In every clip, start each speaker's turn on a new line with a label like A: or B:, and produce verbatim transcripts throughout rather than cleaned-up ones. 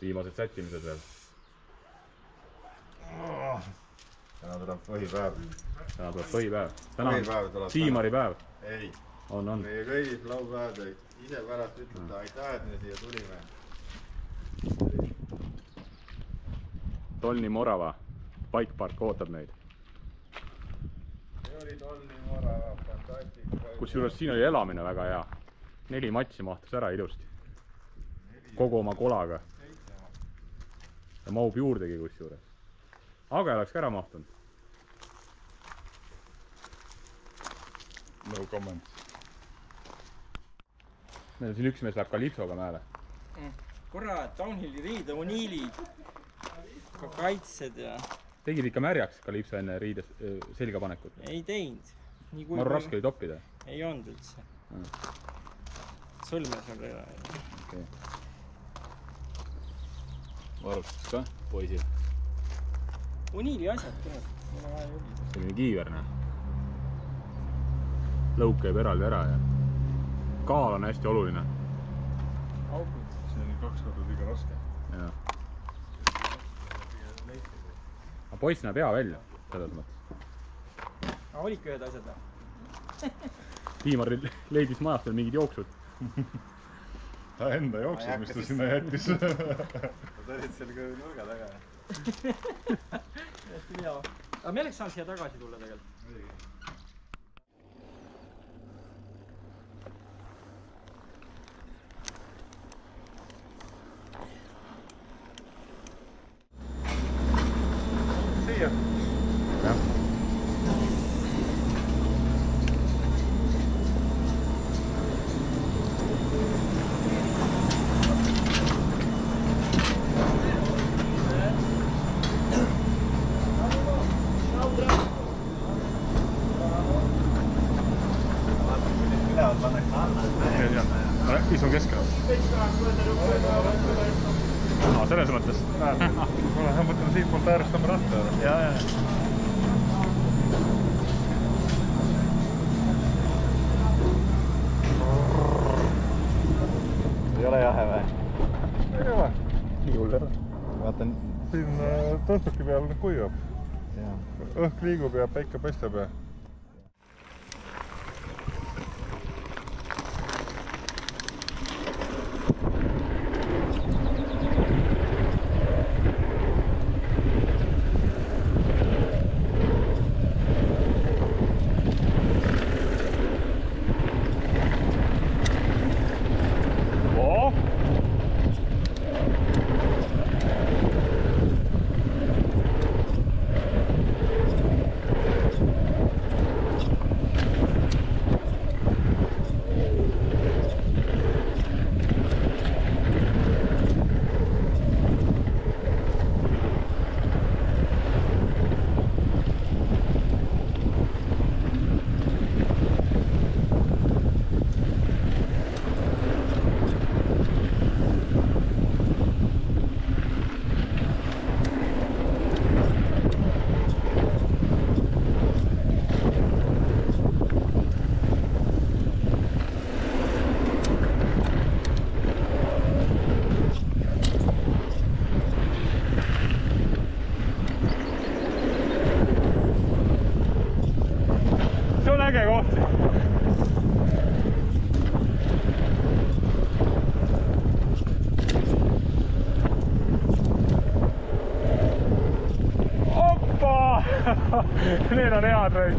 A: viimased sättimised veel.
B: Täna tuleb põhipäev.
A: Täna tuleb põhipäev. Täna on Siimari päev.
B: Ei.
A: On, on.
B: Meie kõigis laupäevad ise pärast ütleda aitäh, et me siia tulime.
A: Tolni Morava. Bike Park ootab meid.
B: See oli Tolni Morava, fantastik.
A: Kus juures siin oli elamine väga hea. Neli matsi mahtus ära ilusti. Kogu oma kolaga. Ja mahub juurdegi kus juures. Aga oleks ka ära mahtunud.
B: No comment.
A: Meil on siin üks mees läheb Kalipsoga mäele.
C: Kurat, downhilli riide, uniilid. Ka kaitsed ja...
A: Tegid ikka märjaks Kalipso enne riides selga panekut?
C: Ei teinud.
A: Ma arvan, raske oli toppida.
C: Ei olnud üldse. Sõlmes on reila.
A: Okay. Varustus ka poisil?
C: Uniili asjad tuleb.
A: Selline kiiver, näe. Lõuk käib eraldi ära ja kaal on hästi oluline.
C: Augud.
B: See on kaks korda liiga raske.
A: Jaa. Aga poiss näeb hea välja, selles mõttes.
C: Aga oliko ühed asjad või?
A: Tiimar leidis majast veel mingid jooksud.
B: Ta enda jooksus, mis ta sinna jättis. Ta olid seal ka nurga taga.
C: Hästi hea. Aga me oleks saanud siia tagasi tulla tegelikult.
B: Siia.
A: Jah. Isun keskel. Aa, selles mõttes.
B: Ma mõtlen siit poolt äärestama ratta.
A: Jaa, jaa.
B: Ei ole jahe või? Ei ole.
A: Nii hull ära.
B: Vaatan. Siin tõstuki peal kuivab. Õhk liigub ja päike paistab ja...
A: Need on head või?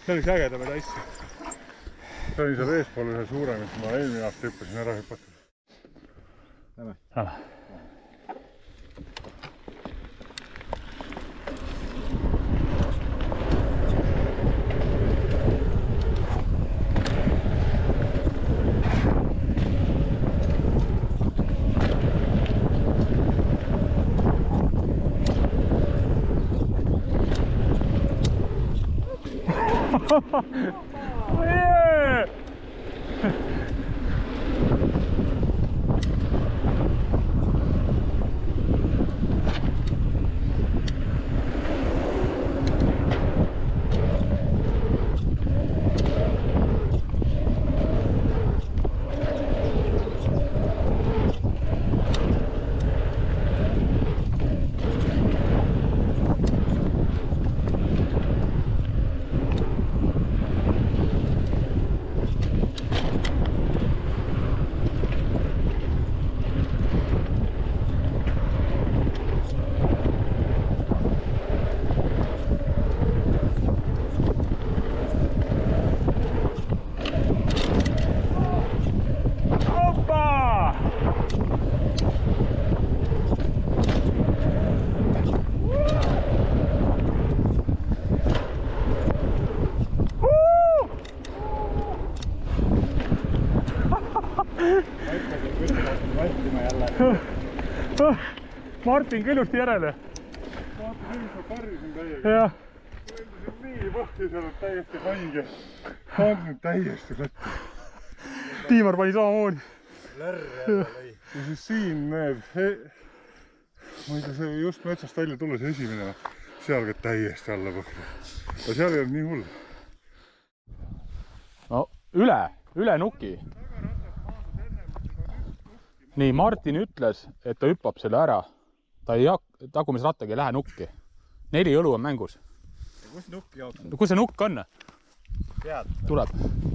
B: päris ägedamaid asju. See oli seal eespool ühe suurem, mis ma eelmine aasta hüppasin ära hüpatud. Lähme.
A: Lähme. Yeah! Martin kõilusti järele.
B: Vaata, nüüd ma karjusin täiega.
A: Jah.
B: Endasin nii põhti seal, et täiesti haige. Saanud täiesti lätti.
A: Tiimar pani samamoodi.
B: Lärr jälle lõi. Ja siis siin need... Ma ei tea, see just metsast välja tulles esimene. Seal ka täiesti alla põhti. Aga seal ei olnud nii hull.
A: No, üle. Üle nuki. Nii, Martin ütles, et ta hüppab selle ära. Ta ei hak- tagumis rattagi ei lähe nukki. Neli õlu on mängus.
C: Ja kus nukk jookseb?
A: Kus see nukk on?
C: Tead.
A: Tuleb.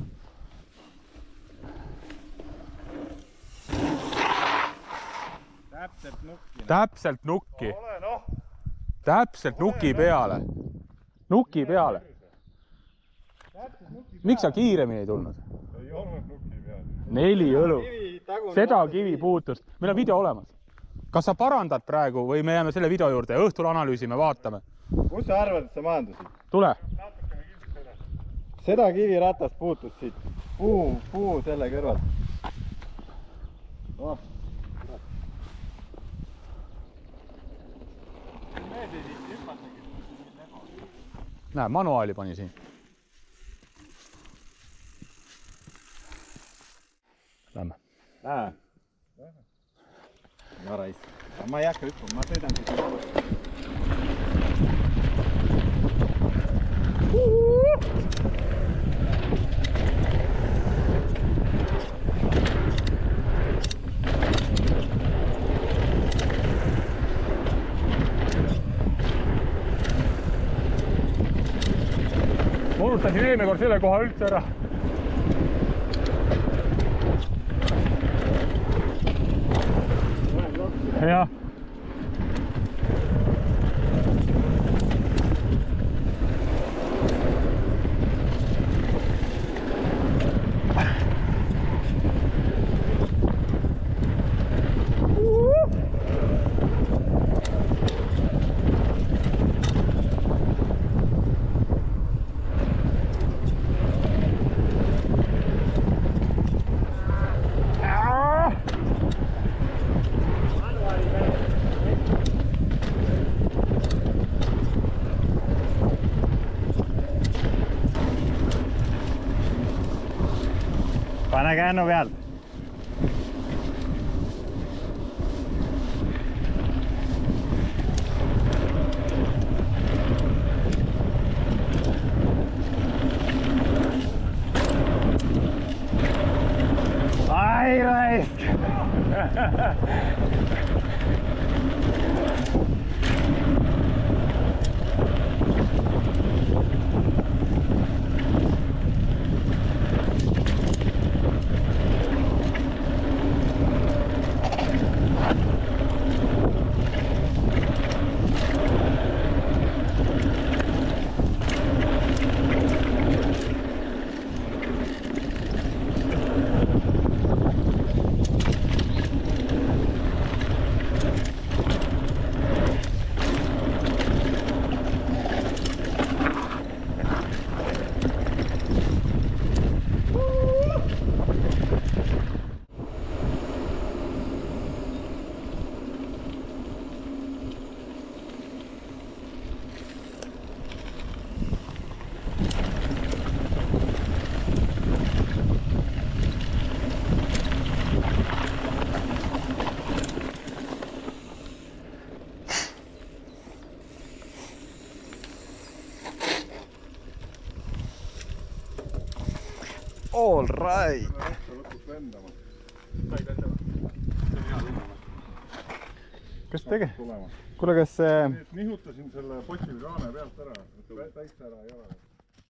C: Täpselt nukki.
A: Täpselt nukki.
B: Ole noh!
A: Täpselt nuki peale. Nuki peale. Miks sa kiiremini ei tulnud?
B: Ei olnud nuki peale.
A: Neli õlu. Seda kivi puutus. Meil on video olemas. Kas sa parandad praegu või me jääme selle video juurde ja õhtul analüüsime, vaatame?
D: Kus sa arvad, et sa maandusid?
A: Tule.
D: Seda kiviratast puutus siit. Puu, puu selle kõrvalt. Oh.
A: Näe, manuaali pani siin. Lähme.
D: Lähe. Varais. Ma ei hakka hüppama, ma sõidan siit koos.
A: Ma unustasin eelmine kord selle koha üldse ära. Jah.
D: Pane kännu pealt. Ai raisk! All right.
B: Otsa lõpuks lendama.
A: sai lendama. see on hea lendama.
D: Kas tege?
B: Tulema.
D: Kuule, kas see...
B: Nii et nihutasin selle potsil kaane pealt ära. Täitsa ära ei ole.